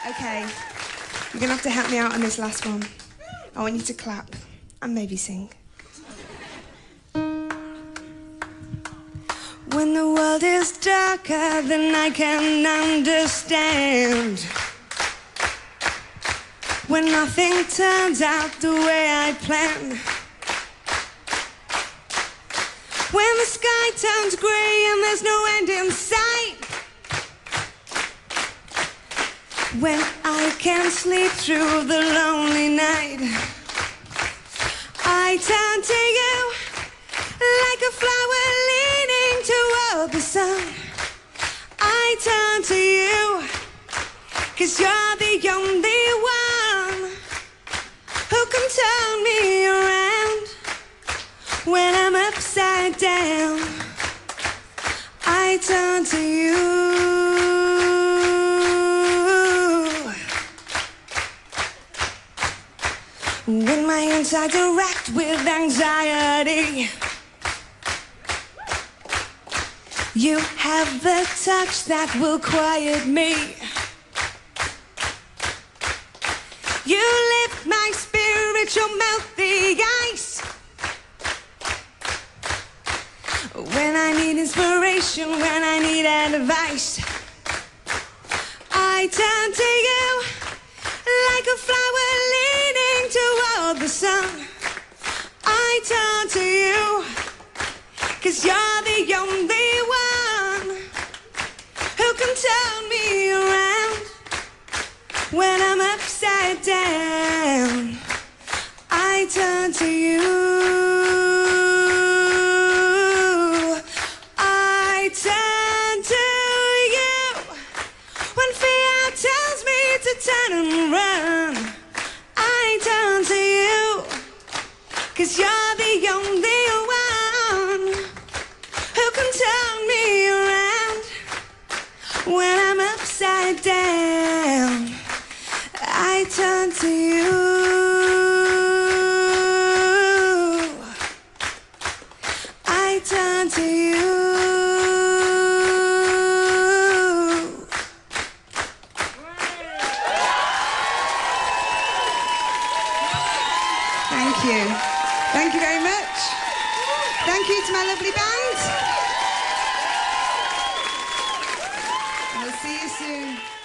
Okay, you're gonna have to help me out on this last one. I want you to clap and maybe sing. When the world is darker than I can understand, when nothing turns out the way I planned, when the sky turns grey and there's no end in sight, when I can't sleep through the lonely night, I turn to you like a flower leaning toward the sun. I turn to you 'cause you're the only one who can turn me around when I'm upside down. I turn to you. When my insides are racked with anxiety, you have the touch that will quiet me. You lift my spirit, you melt the ice. When I need inspiration, when I need advice, I turn to you like a flower leaning toward the sun. I turn to you 'cause you're the only one who can turn me around when I'm upside down. I turn to you. I turn to you when fear tells me to turn and run. I turn to you 'cause you're the only one who can turn me around when I'm upside down. I turn to you. I turn to you. Thank you. Thank you very much. Thank you to my lovely band. We'll see you soon.